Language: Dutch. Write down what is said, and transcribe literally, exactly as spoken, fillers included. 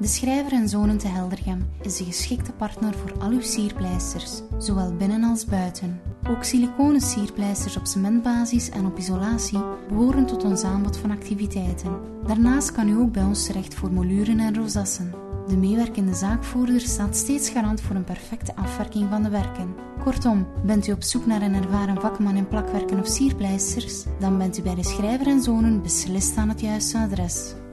De Schrijver en Zonen te Heldergem is de geschikte partner voor al uw sierpleisters, zowel binnen als buiten. Ook siliconen sierpleisters op cementbasis en op isolatie behoren tot ons aanbod van activiteiten. Daarnaast kan u ook bij ons terecht voor moluren en rosassen. De meewerkende zaakvoerder staat steeds garant voor een perfecte afwerking van de werken. Kortom, bent u op zoek naar een ervaren vakman in plakwerken of sierpleisters, dan bent u bij De Schrijver en Zonen beslist aan het juiste adres.